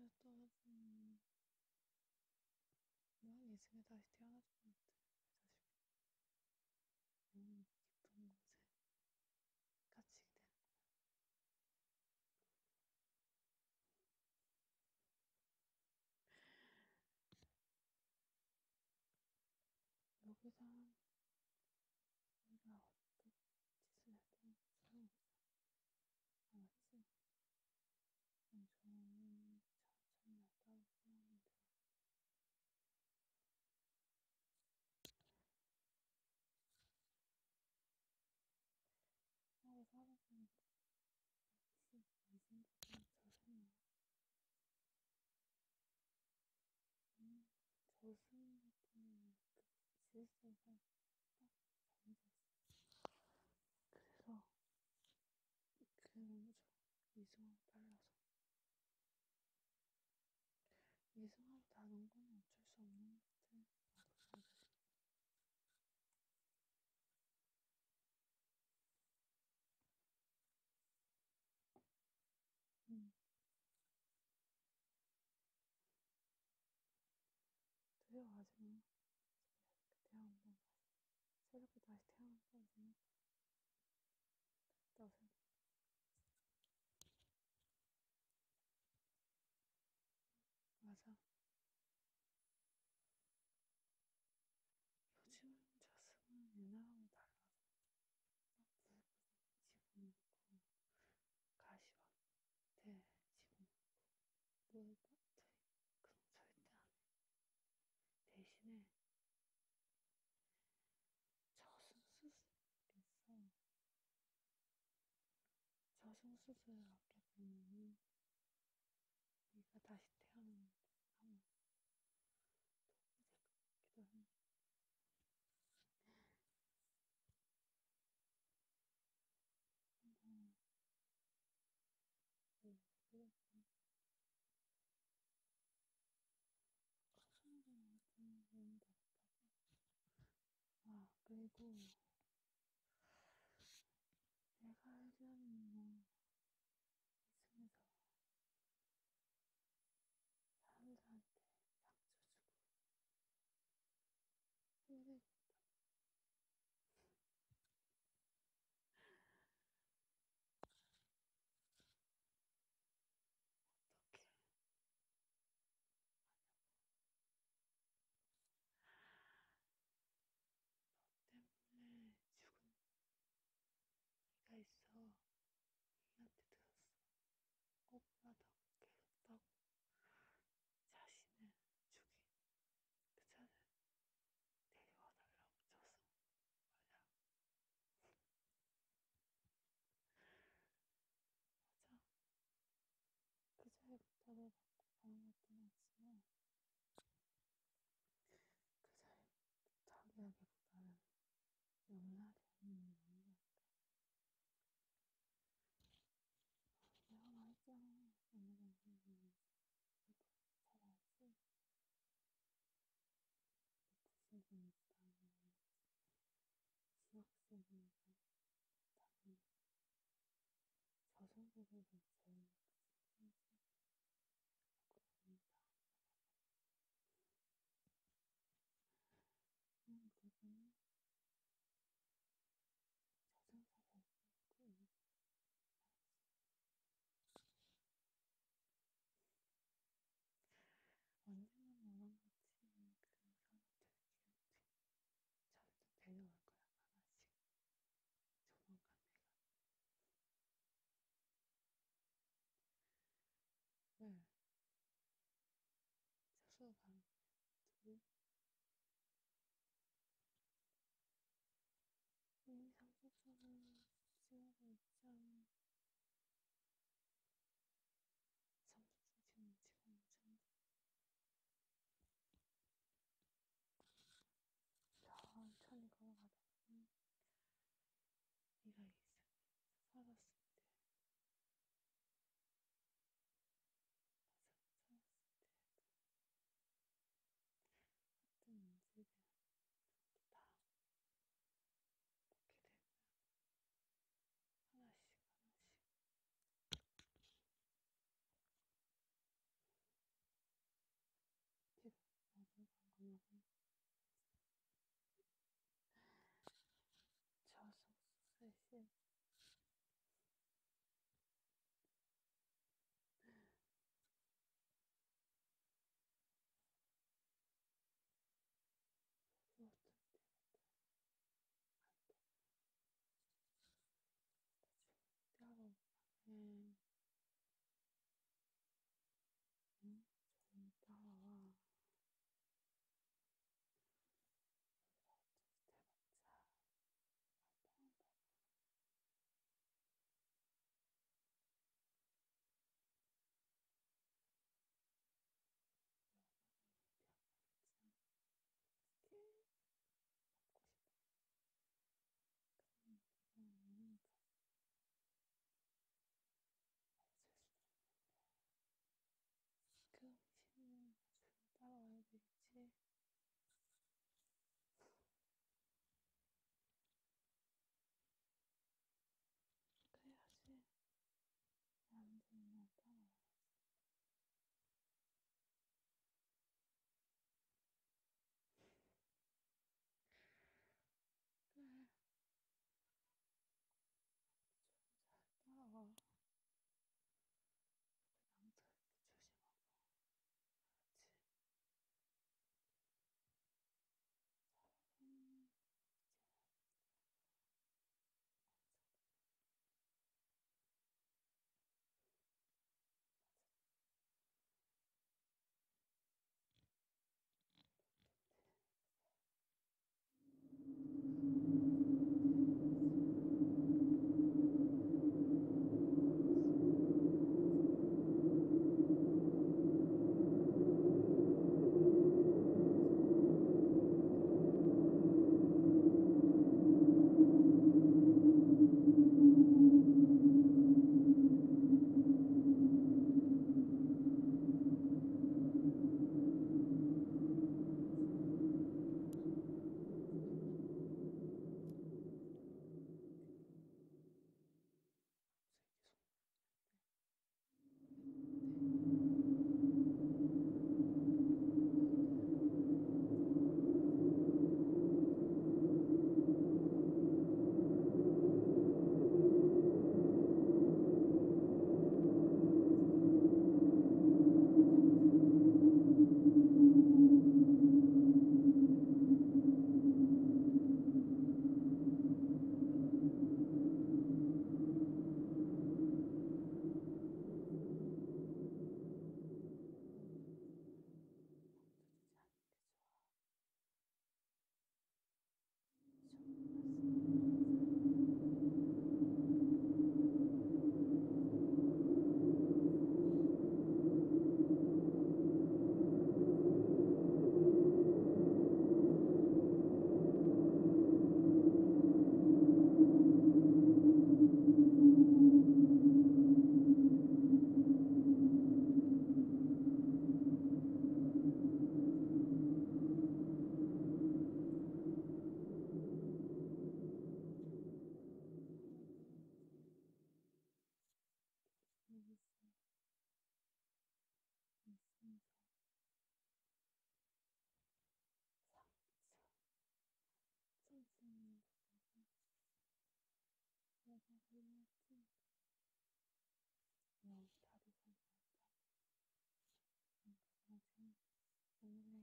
떨어지면 넌 이승에 다시 태어나지 못해. 개자식아. 영원히 깊은 곳에 갇히게 되는 거야. 여기서 네가 어떤 짓을 해도 소용없어. 알았지? 넌 좋은 천천히 왔다 생각하면 돼. 나를 살아보니까 역시 의심보다 저승이야. 저승 덕분에 그 질서가 딱 정해져 있어. 그래서 그게 너무 좋아. 이승하고 달라서. 이승하고 다른 건 어쩔 수 없는 것 같아. 나도 잘. 응. 두려워하지 마. 새롭게 태어난다고 다시. 새롭게 다시 태어난다고 생각해. 됐다고 생각해. 맞아. 요즘 저승은 옛날하고 달라서 막 붉은 지붕이고 가시밭 대 지붕 물밭에 그런 거 절대 안 해. 대신에 저승수수께서 저승수수를 하게 되면은 네가 다시 태어나는데 아마 도움이 될 것 같기도 해. 한번 얘기해보고 가족들한테 도움이 되겠다고. 아 그리고 내가 알기로는 뭐 이승에서 사람들한테 상처 주고 힘들게 어떻게 때문에 죽은 이가 있어. 이한테 들었어. 억울하다고 괴롭다고 자신을 죽인 그 자를 데려와달라고 줬어. 맞아. 맞아. 그 자의 부탁을 받고 간 것도 맞지만 그 자의 부탁이라기보다는 염라대왕이 있는 거니까. 내가 말했잖아. 염라대왕이 있는지. 너도 잘 알지? 높으신 분이시다는 지옥세계에서 당연히 저승세계에서 제일 높으신 분이지. 그러고 봅니다. 그분은 저승사자일 그 이유가 알았지? 언젠간 너랑 같이 그 사람들을 기웃이 점점 데려올 거야. 하나씩. 조만간 내가. 왜? 스스로 가는 둘 이미 상속선을 지우고 있잖아. 삼성중 지금 지금 전부 천천히 걸어가다 보면 네가 있어 살았을 때 맞아 살았을 때도 했던 인지에 대한 기억도 다 먹게 될 거야. 하나씩 하나씩. 그치? 또 어떤 때가 응, 응? 조용히 따라와. 대박자. 말도 어떻게 먹고 싶어? 그러니까 없을 수도 그 음식은 조용히 따라와야 되겠지? 그래야지. 완전히 따라와. 그래. 잘 따라와. 남자답게 조심하고. 그렇지. 이제는 멈춰주지 않는 게 좋아. 좋은 말씀. 있으니까 상처. 찡찡이 내가 그랬지. 너 다리 건드렸다. 그러지. 오늘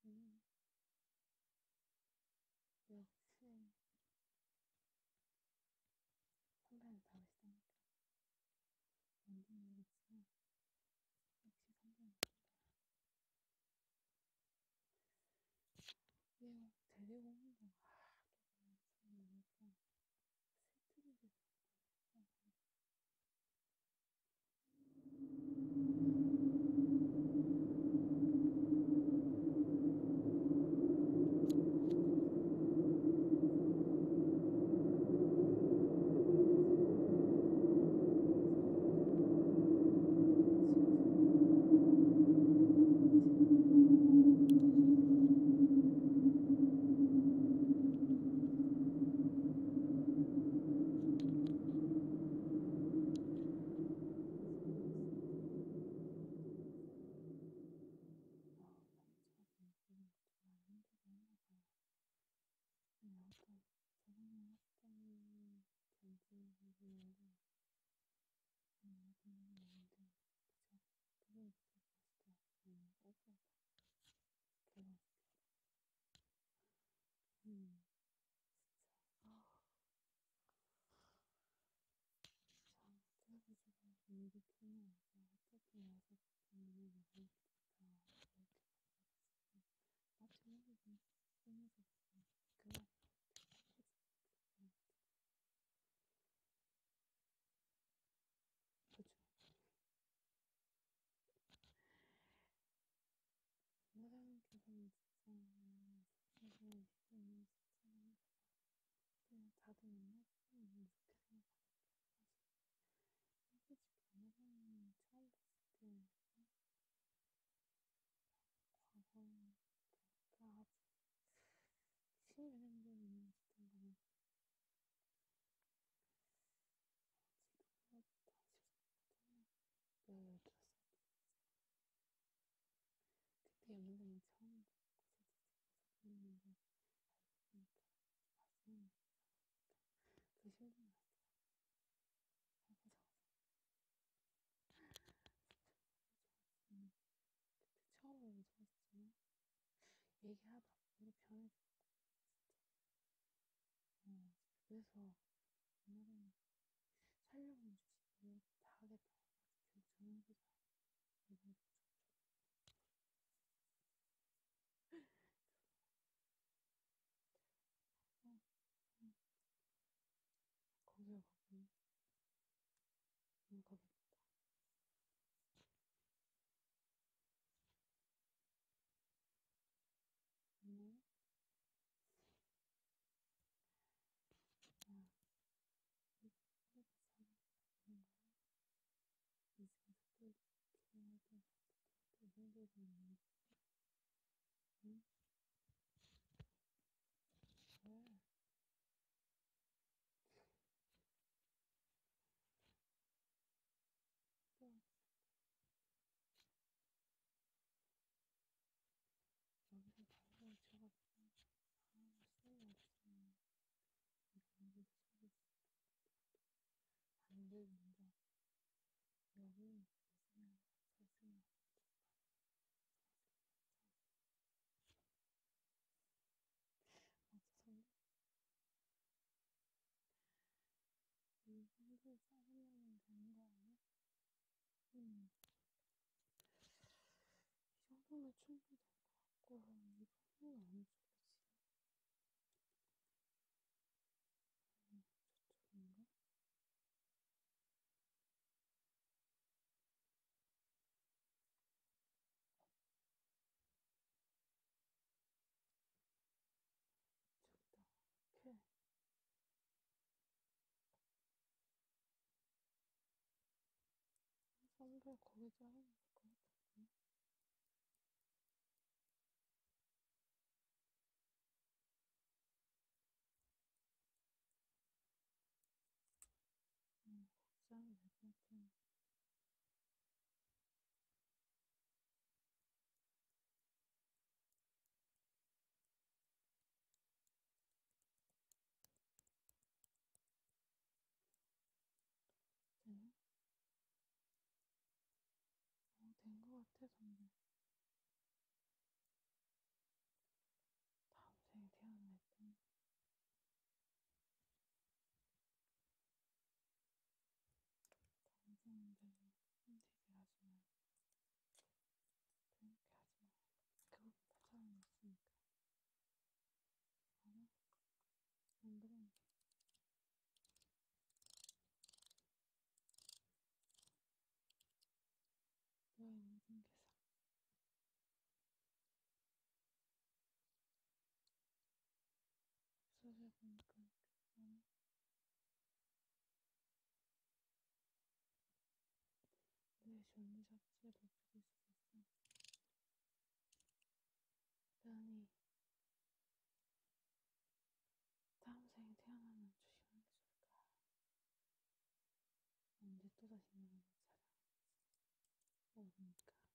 음, 역시 선배는 다르시다니까. 뭔지 모르겠지만 역시 선배는 얘 데리고 온다고 하도 그냥 슬프게 됐어. 상처를 입는 것도 많이 힘들게 했나 봐요. 아무튼 저번에 했던 견지인데 있는데 그쵸? 그분이 되게 멋있더라고요. 오버다. 개멋있게. 진짜. 아, 참. 그래가지고 일이 풀려야죠. 어떻게 와서 보면 내가 이렇게 좋다. 이렇게 받아가지고. 나 제목을 좀 쓰면서 그냥 해줘. 그죠? 사장님께서는 진짜 진짜 믿음이 진짜 많이 그냥 다들 만나보면 좋게 생각하는 게 사실 솔직히 연애사님 처음 봤을 때 과거에 그 아주 10몇 년 전에 있었던 거는 지금보다 아쉽거든요. 네, 들었어요. 그때 연애사님 처음 듣고 솔직히 웃었는데 알고 보니까 나중에 그 신분을 알고 음, 그때 처음에 좋았지만 얘기하다 보니 편해지고 그래서 옛날에는 살려면 주지 다 하겠다 해가지고 결국 저는 이번 어, 음, 거기요 거기 거기 네 아, 이거 내가 잘하는 거야 이 집에서 또 이렇게 해야 돼 또 힘들고 있는데 응? 왜? 또 여기서 발을 쳐가지고 아 쓸모없어 여기도 속을 수 안 되는데 여기 있으면 졌으면 맞춰서 이 정도 짜증나면 되는 거 아니야? 이 정도면 충분히 될 것 같고 이번엔 아니죠, 그치? 저쪽인가? 저기다 이렇게 선배 거기 자르면 될것 같은데 거기 자르면 될것 같아 네? 된것 같아 선배 생겨서. 소설 보니까 괜찮아. 내 존재 자체를 죽일 수도 있어. 대안이 다음 생에 태어나면 조심하는 게 좋을까? 언제 또다시 너를 못 찾아올지 모르니까.